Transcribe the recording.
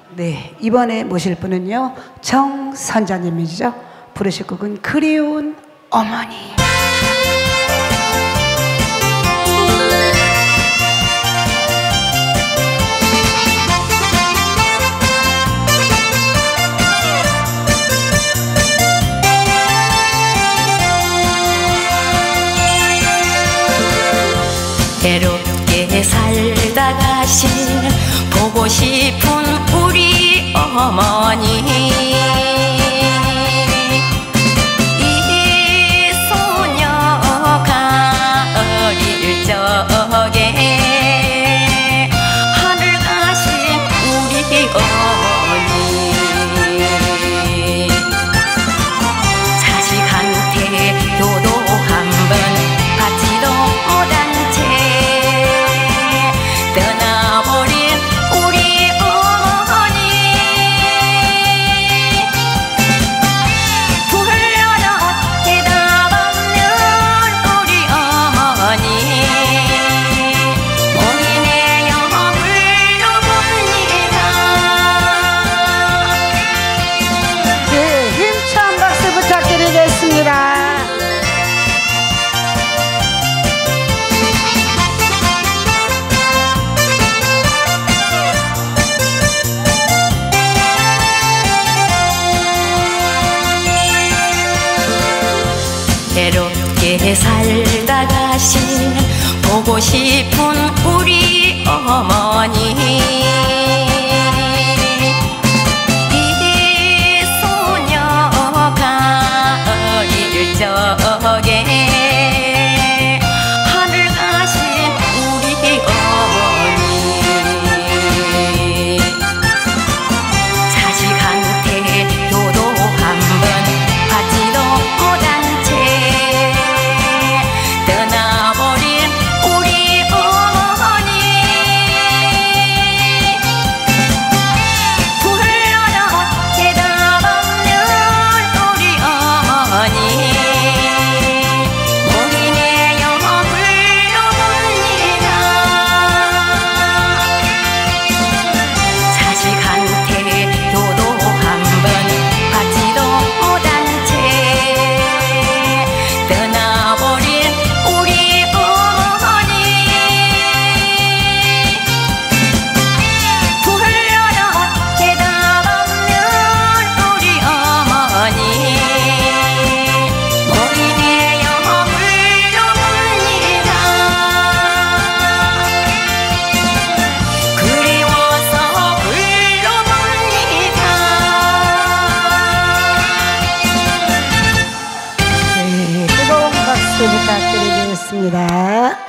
네, 이번에 모실 분은요 정선자님이죠. 부르실 곡은 그리운 어머니. 외롭게 살다 가신 보고 싶은 우리 어머니, 이 소녀가 어릴 적에 하늘 가신 우리 어머니, 자식한테 효도 한번 받지도 못한 채 떠나버린 우리 어머니, 불러도 대답 없는 우리 어머니, 모이네요 불러봅니다. 네, 힘찬 박수 부탁드리겠습니다. 외롭게 살다 가신 보고 싶은 우리 어머니, 이 소녀가 어릴 적에 하늘 가신 우리 어머니, 자식한테 효도 한번 받지도 못한 채 떠나버린 우리 어머니, 불러도 대답 없는 우리 어머니, 모이네요 불러봅니다. 자식한테 효도 한번 받지도 못한 채 떠나버린 우리 어머니, 불러도 대답 없는 우리 어머니, 모이네요 불러봅니다. 그리워서 불러봅니다. 네, 뜨거운 박수 부탁드리겠습니다.